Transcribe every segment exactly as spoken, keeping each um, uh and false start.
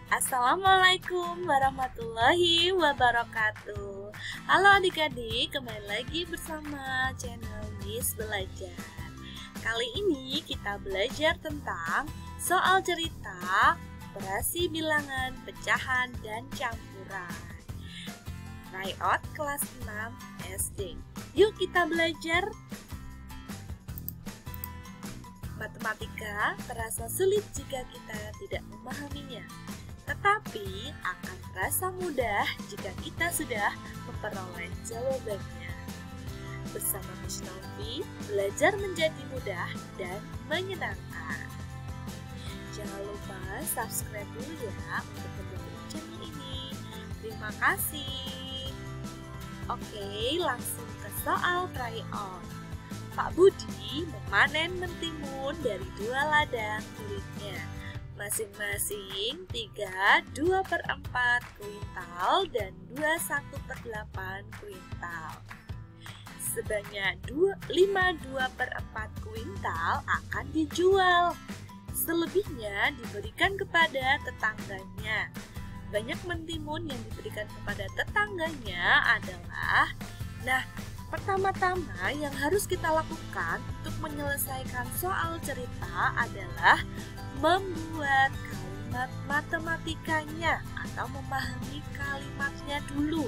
Assalamualaikum warahmatullahi wabarakatuh. Halo adik-adik, kembali lagi bersama channel Miss Belajar. Kali ini kita belajar tentang soal cerita, operasi bilangan, pecahan, dan campuran. Tryout kelas enam S D. Yuk kita belajar. Matematika terasa sulit jika kita tidak memahaminya, tetapi akan terasa mudah jika kita sudah memperoleh jawabannya. Bersama Miss Novi, belajar menjadi mudah dan menyenangkan. Jangan lupa subscribe dulu ya untuk mendukung channel ini. Terima kasih. Oke, langsung ke soal tryout. Pak Budi memanen mentimun dari dua ladang miliknya, masing-masing tiga koma dua per empat kuintal dan dua koma satu per delapan kuintal. Sebanyak lima koma dua per empat kuintal akan dijual. Selebihnya diberikan kepada tetangganya. Banyak mentimun yang diberikan kepada tetangganya adalah, nah, pertama-tama yang harus kita lakukan untuk menyelesaikan soal cerita adalah membuat kalimat matematikanya atau memahami kalimatnya dulu.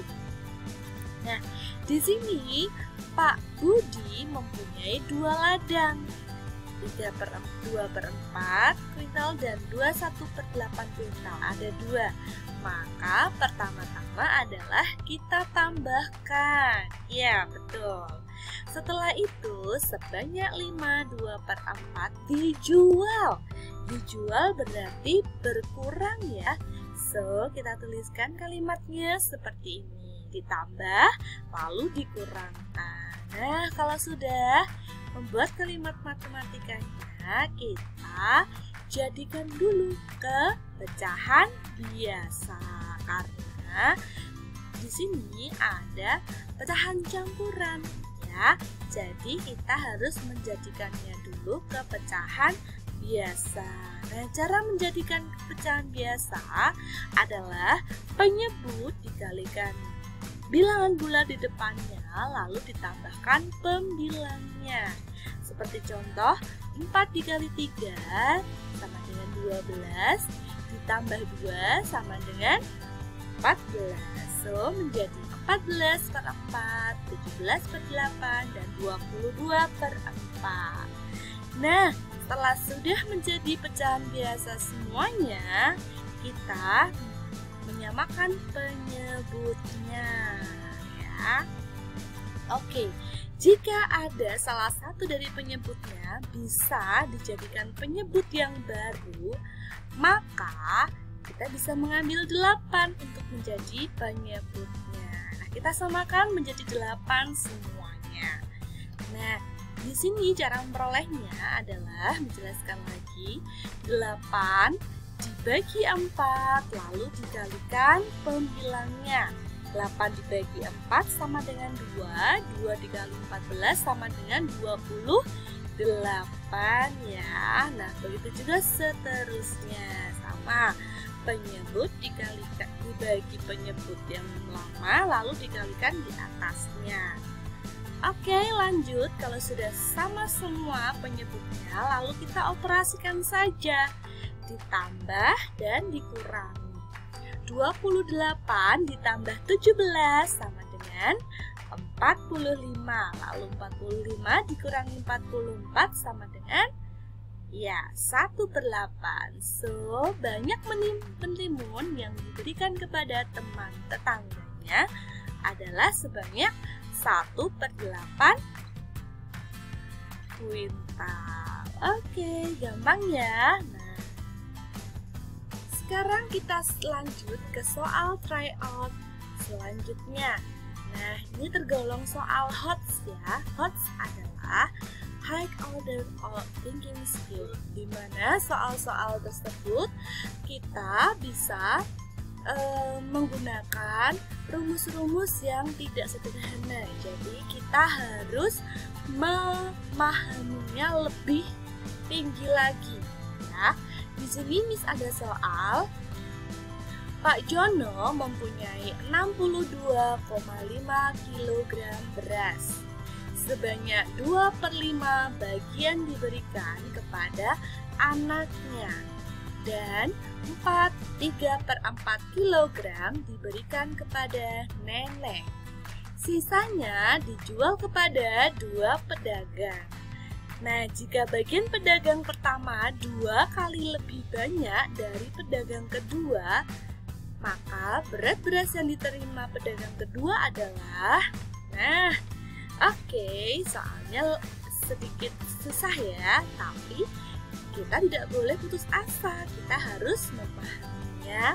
Nah, di sini Pak Budi mempunyai dua ladang, tiga per dua per empat kuintal dan dua koma satu per delapan kuintal. Ada dua. Maka pertama-tama adalah kita tambahkan. Ya, betul. Setelah itu sebanyak lima koma dua per empat dijual. Dijual berarti berkurang ya. So, kita tuliskan kalimatnya seperti ini. Ditambah lalu dikurangkan. Nah, kalau sudah membuat kalimat matematikanya, kita jadikan dulu ke pecahan biasa karena di sini ada pecahan campuran ya. Jadi kita harus menjadikannya dulu ke pecahan biasa. Nah, cara menjadikan pecahan biasa adalah penyebut dikalikan bilangan bulat di depannya lalu ditambahkan pembilangnya. Seperti contoh, empat dikali tiga sama dengan dua belas, ditambah dua sama dengan empat belas. So, menjadi empat belas per empat, tujuh belas per delapan, dan dua puluh dua per empat. Nah, setelah sudah menjadi pecahan biasa semuanya, kita menyamakan penyebutnya ya. Oke. Jika ada salah satu dari penyebutnya bisa dijadikan penyebut yang baru, maka kita bisa mengambil delapan untuk menjadi penyebutnya. Nah, kita samakan menjadi delapan semuanya. Nah, di sini cara memperolehnya adalah menjelaskan lagi delapan dibagi empat lalu dikalikan pembilangnya. delapan dibagi empat sama dengan dua, dua dikali empat belas sama dengan dua puluh delapan ya. Nah, begitu juga seterusnya, sama penyebut dikalikan dibagi penyebut yang lama lalu dikalikan di atasnya. Oke, lanjut. Kalau sudah sama semua penyebutnya, lalu kita operasikan saja, ditambah dan dikurangi. dua puluh delapan ditambah tujuh belas sama dengan empat puluh lima. Lalu empat puluh lima dikurangi empat puluh empat sama dengan ya satu per delapan. So, banyak mentimun yang diberikan kepada teman tetangganya adalah sebanyak satu per delapan kuintal. Oke, gampang ya. Nah, sekarang kita lanjut ke soal tryout selanjutnya. Nah, ini tergolong soal H O T S ya. H O T S adalah High Order of Thinking Skill, di mana soal-soal tersebut kita bisa uh, menggunakan rumus-rumus yang tidak sederhana. Jadi kita harus memahaminya lebih tinggi lagi ya. Di sini Miss ada soal Pak Jono mempunyai enam puluh dua koma lima kilogram beras. Sebanyak dua per lima bagian diberikan kepada anaknya dan empat tiga per empat kilogram diberikan kepada nenek. Sisanya dijual kepada dua pedagang. Nah, jika bagian pedagang pertama dua kali lebih banyak dari pedagang kedua, maka berat beras yang diterima pedagang kedua adalah, nah, oke, okay, soalnya sedikit susah ya, tapi kita tidak boleh putus asa, kita harus memahaminya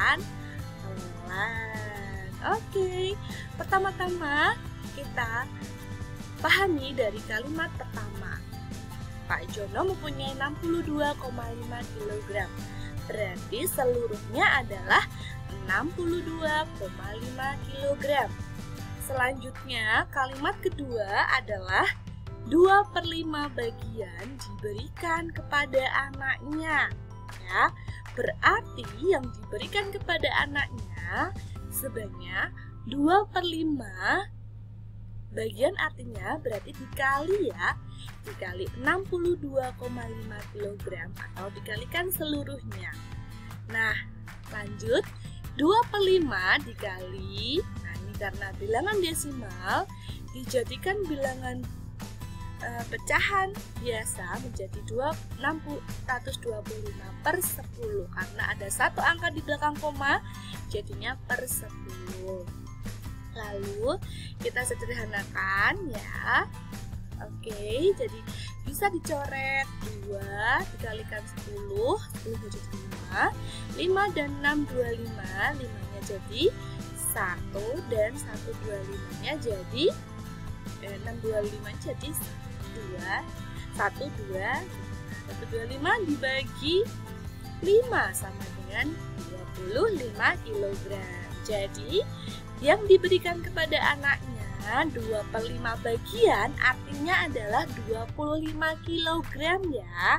pelan-pelan. Oke, okay. Pertama-tama kita pahami dari kalimat pertama. Pak Jono mempunyai enam puluh dua koma lima kilogram. Berarti seluruhnya adalah enam puluh dua koma lima kilogram. Selanjutnya, kalimat kedua adalah dua per lima bagian diberikan kepada anaknya. Ya, berarti yang diberikan kepada anaknya sebanyak dua per lima bagian, artinya berarti dikali ya, dikali enam puluh dua koma lima kilogram atau dikalikan seluruhnya. Nah, lanjut, dua per lima dikali, nah ini karena bilangan desimal, dijadikan bilangan e, pecahan biasa menjadi enam ratus dua puluh lima per sepuluh. Karena ada satu angka di belakang koma, jadinya per sepuluh. Lalu kita sederhanakan ya. Oke, jadi bisa dicoret dua dikalikan sepuluh, sepuluh jadi lima, lima dan enam dua puluh lima, limanya jadi satu dan satu dua puluh lima-nya jadi eh, enam dua puluh lima jadi dua, satu dua, satu dua puluh lima dibagi lima sama dengan dua puluh lima kilogram. Jadi yang diberikan kepada anaknya dua per lima bagian, artinya adalah dua puluh lima kilogram ya.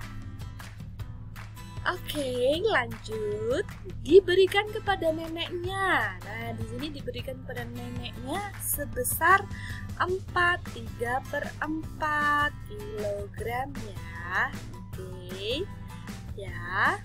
Oke, lanjut. Diberikan kepada neneknya. Nah, di sini diberikan kepada neneknya sebesar empat tiga per empat kilogram ya. Oke. Ya.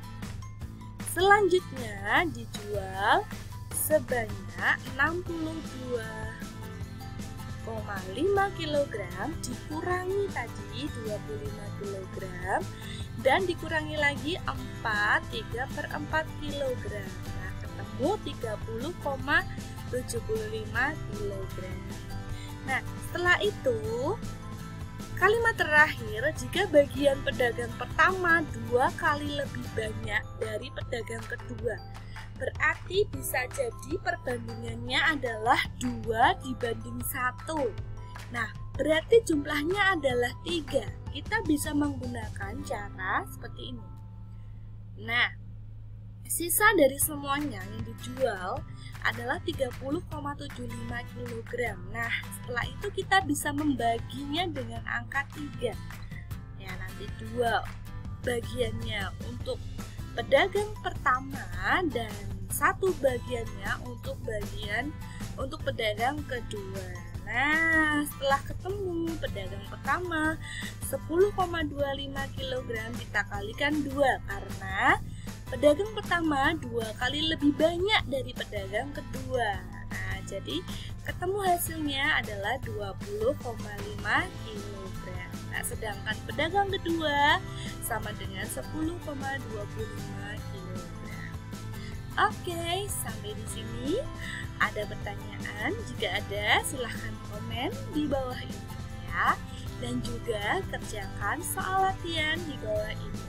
Selanjutnya dijual sebanyak enam puluh dua koma lima kilogram dikurangi tadi dua puluh lima kilogram dan dikurangi lagi empat tiga per empat kilogram. Nah, ketemu tiga puluh koma tujuh lima kilogram. Nah, setelah itu kalimat terakhir, jika bagian pedagang pertama dua kali lebih banyak dari pedagang kedua, berarti bisa jadi perbandingannya adalah dua dibanding satu. Nah, berarti jumlahnya adalah tiga. Kita bisa menggunakan cara seperti ini. Nah, sisa dari semuanya yang dijual adalah tiga puluh koma tujuh lima kilogram. Nah, setelah itu kita bisa membaginya dengan angka tiga. Ya, nanti dua bagiannya untuk pedagang pertama dan satu bagiannya untuk bagian untuk pedagang kedua. Nah, setelah ketemu pedagang pertama sepuluh koma dua lima kilogram kita kalikan dua karena pedagang pertama dua kali lebih banyak dari pedagang kedua. Nah, jadi ketemu hasilnya adalah dua puluh koma lima kilogram. Nah, sedangkan pedagang kedua sama dengan sepuluh koma dua lima kilogram. Oke, sampai di sini. Ada pertanyaan? Jika ada, silahkan komen di bawah ini ya. Dan juga kerjakan soal latihan di bawah ini.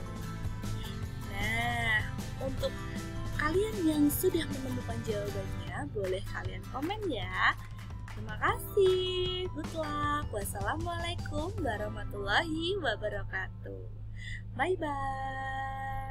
Nah, untuk kalian yang sudah menemukan jawabannya, boleh kalian komen ya. Terima kasih. Good luck. Wassalamualaikum warahmatullahi wabarakatuh. Bye-bye.